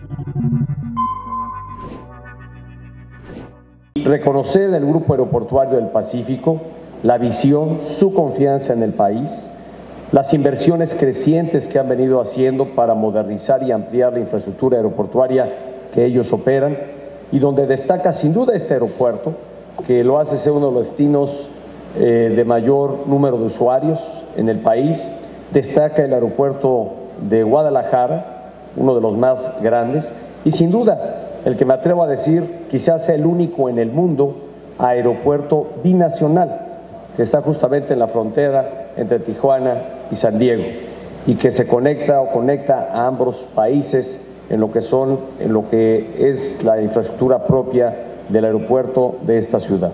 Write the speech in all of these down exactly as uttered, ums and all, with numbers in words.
Reconocer del Grupo Aeroportuario del Pacífico la visión, su confianza en el país, las inversiones crecientes que han venido haciendo para modernizar y ampliar la infraestructura aeroportuaria que ellos operan, y donde destaca sin duda este aeropuerto, que lo hace ser uno de los destinos eh, de mayor número de usuarios en el país. Destaca el aeropuerto de Guadalajara, uno de los más grandes, y sin duda el que me atrevo a decir quizás sea el único en el mundo aeropuerto binacional, que está justamente en la frontera entre Tijuana y San Diego, y que se conecta o conecta a ambos países en lo que son, en lo que es la infraestructura propia del aeropuerto de esta ciudad.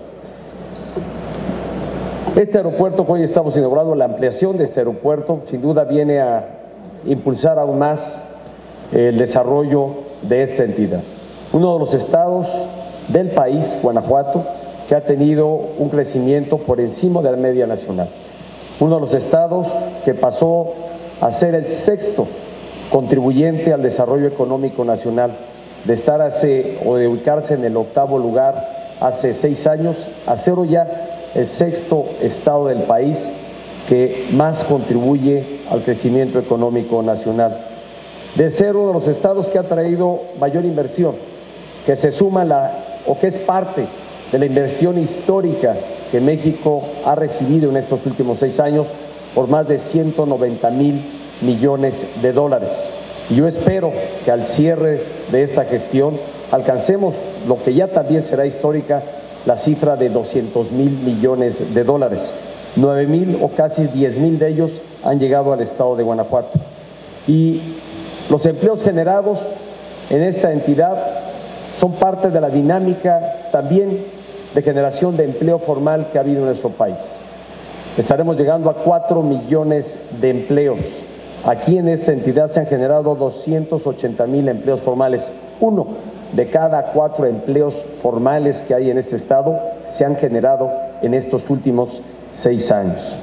Este aeropuerto que hoy estamos inaugurando, la ampliación de este aeropuerto, sin duda viene a impulsar aún más el desarrollo de esta entidad. Uno de los estados del país, Guanajuato, que ha tenido un crecimiento por encima de la media nacional. Uno de los estados que pasó a ser el sexto contribuyente al desarrollo económico nacional, de estar hace, o de ubicarse en el octavo lugar hace seis años, a ser hoy ya el sexto estado del país que más contribuye al crecimiento económico nacional. De ser uno de los estados que ha traído mayor inversión, que se suma la, o que es parte de la inversión histórica que México ha recibido en estos últimos seis años por más de ciento noventa mil millones de dólares. Y yo espero que al cierre de esta gestión alcancemos lo que ya también será histórica, la cifra de doscientos mil millones de dólares. nueve mil o casi diez mil de ellos han llegado al estado de Guanajuato. Y los empleos generados en esta entidad son parte de la dinámica también de generación de empleo formal que ha habido en nuestro país. Estaremos llegando a cuatro millones de empleos. Aquí en esta entidad se han generado doscientos ochenta mil empleos formales. Uno de cada cuatro empleos formales que hay en este estado se han generado en estos últimos seis años.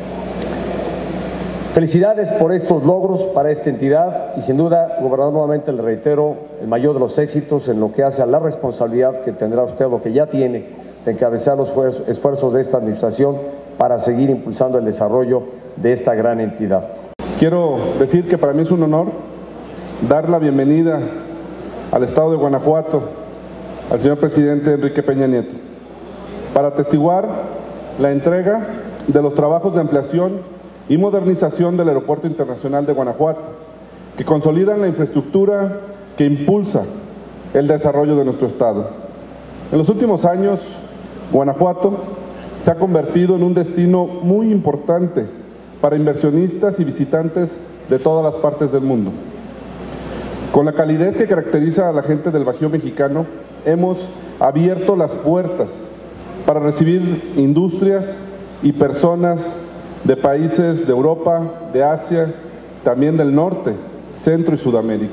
Felicidades por estos logros para esta entidad y sin duda, gobernador, nuevamente le reitero el mayor de los éxitos en lo que hace a la responsabilidad que tendrá usted, lo que ya tiene, de encabezar los esfuerzos de esta administración para seguir impulsando el desarrollo de esta gran entidad. Quiero decir que para mí es un honor dar la bienvenida al estado de Guanajuato al señor presidente Enrique Peña Nieto para atestiguar la entrega de los trabajos de ampliación y modernización del Aeropuerto Internacional de Guanajuato, que consolidan la infraestructura que impulsa el desarrollo de nuestro estado. En los últimos años, Guanajuato se ha convertido en un destino muy importante para inversionistas y visitantes de todas las partes del mundo. Con la calidez que caracteriza a la gente del Bajío mexicano, hemos abierto las puertas para recibir industrias y personas de países de Europa, de Asia, también del norte, Centro y Sudamérica.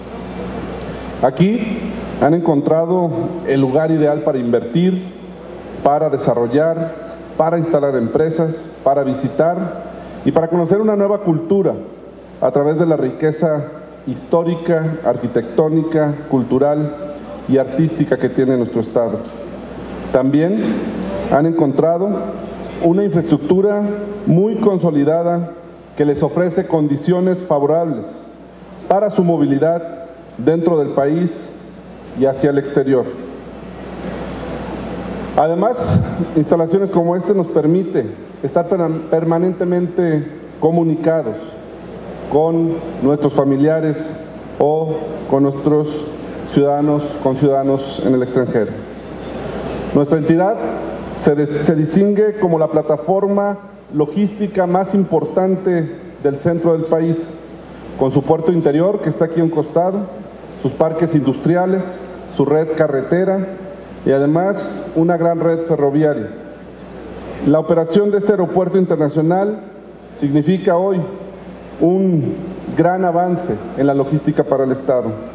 Aquí han encontrado el lugar ideal para invertir, para desarrollar, para instalar empresas, para visitar y para conocer una nueva cultura a través de la riqueza histórica, arquitectónica, cultural y artística que tiene nuestro estado. También han encontrado una infraestructura muy consolidada que les ofrece condiciones favorables para su movilidad dentro del país y hacia el exterior. Además, instalaciones como esta nos permite estar permanentemente comunicados con nuestros familiares o con nuestros ciudadanos, conciudadanos en el extranjero. Nuestra entidad se, se distingue como la plataforma logística más importante del centro del país, con su puerto interior que está aquí a un costado, sus parques industriales, su red carretera y además una gran red ferroviaria. La operación de este aeropuerto internacional significa hoy un gran avance en la logística para el estado.